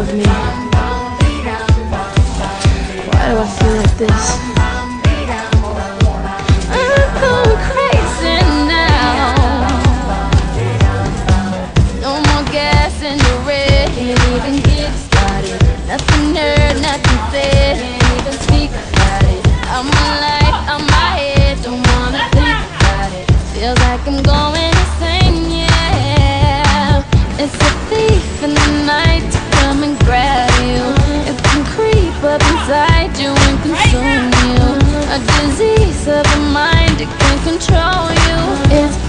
of me. Why do I feel like this? I'm going crazy now. No more gas in the red, can't even get started. Nothing heard, nothing said, can't even speak about it. I'm alive, I'm my head, don't wanna think about it. Feels like I'm going insane, yeah. It's a thief in the night to come and grab you. It can creep up inside you and consume you. A disease of the mind, it can control you. It's